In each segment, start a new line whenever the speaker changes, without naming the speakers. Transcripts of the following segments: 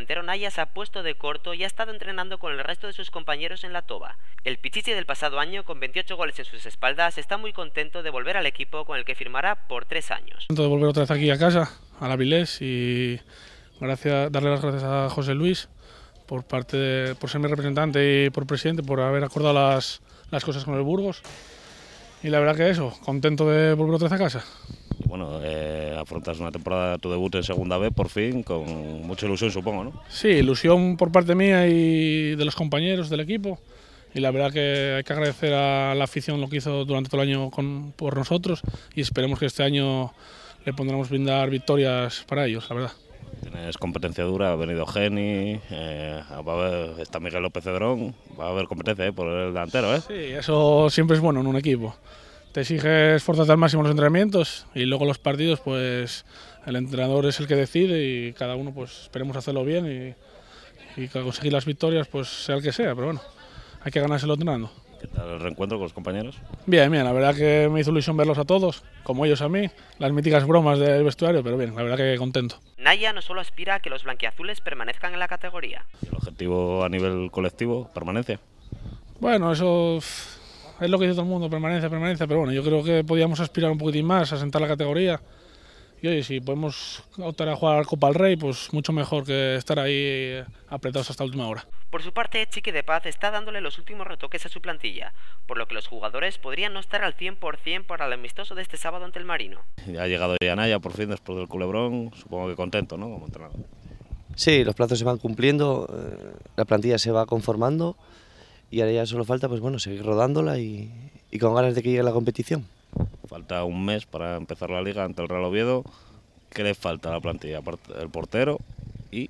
delantero Naya se ha puesto de corto y ha estado entrenando con el resto de sus compañeros en la Toba. El pichichi del pasado año, con 28 goles en sus espaldas, está muy contento de volver al equipo con el que firmará por 3 años.
De volver otra vez aquí a casa, a la Avilés, y darle las gracias a José Luis por ser mi representante y por presidente, por haber acordado las cosas con el Burgos. Y la verdad que eso, contento de volver otra vez a casa.
Bueno, afrontas una temporada, tu debut en Segunda B, por fin, con mucha ilusión, supongo, ¿no?
Sí, ilusión por parte mía y de los compañeros del equipo. Y la verdad que hay que agradecer a la afición lo que hizo durante todo el año por nosotros, y esperemos que este año le pondremos brindar victorias para ellos, la verdad.
Tienes competencia dura, ha venido Geni, está Miguel López Cedrón, va a haber competencia por el delantero, ¿eh?
Sí, eso siempre es bueno en un equipo. Te exige esforzarte al máximo en los entrenamientos y luego los partidos, pues el entrenador es el que decide y cada uno pues esperemos hacerlo bien y conseguir las victorias, pues sea el que sea, pero bueno, hay que ganárselo entrenando.
¿Qué tal el reencuentro con los compañeros?
Bien, bien, la verdad que me hizo ilusión verlos a todos, como ellos a mí, las míticas bromas del vestuario, pero bien, la verdad que contento.
Naya no solo aspira a que los blanquiazules permanezcan en la categoría.
¿El objetivo a nivel colectivo, permanencia?
Bueno, eso es lo que dice todo el mundo, permanencia, pero bueno, yo creo que podíamos aspirar un poquitín más, a sentar la categoría. Y oye, si podemos optar a jugar Copa del Rey, pues mucho mejor que estar ahí apretados hasta la última hora.
Por su parte, Chiqui de Paz está dándole los últimos retoques a su plantilla, por lo que los jugadores podrían no estar al 100% para el amistoso de este sábado ante el Marino.
Ha llegado ya Naya, por fin, después del culebrón, supongo que contento, ¿no?, como entrenador.
Sí, los plazos se van cumpliendo, la plantilla se va conformando y ahora ya solo falta, pues bueno, seguir rodándola y con ganas de que llegue la competición.
Falta un mes para empezar la liga ante el Real Oviedo. ¿Qué le falta a la plantilla? Aparte del portero y...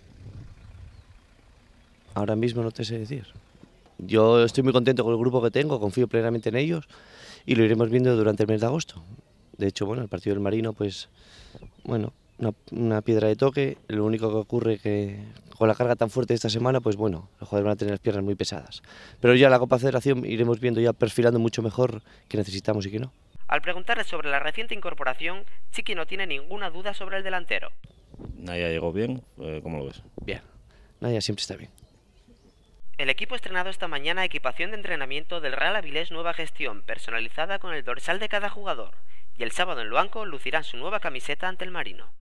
Ahora mismo no te sé decir. Yo estoy muy contento con el grupo que tengo, confío plenamente en ellos y lo iremos viendo durante el mes de agosto. De hecho, bueno, el partido del Marino, pues, bueno, una piedra de toque. Lo único que ocurre que con la carga tan fuerte de esta semana, pues bueno, los jugadores van a tener las piernas muy pesadas. Pero ya la Copa Federación iremos viendo ya perfilando mucho mejor qué necesitamos y qué no.
Al preguntarle sobre la reciente incorporación, Chiqui no tiene ninguna duda sobre el delantero.
Naya llegó bien, ¿cómo lo ves?
Bien, Naya siempre está bien.
El equipo ha estrenado esta mañana equipación de entrenamiento del Real Avilés Nueva Gestión, personalizada con el dorsal de cada jugador, y el sábado en Luanco lucirán su nueva camiseta ante el Marino.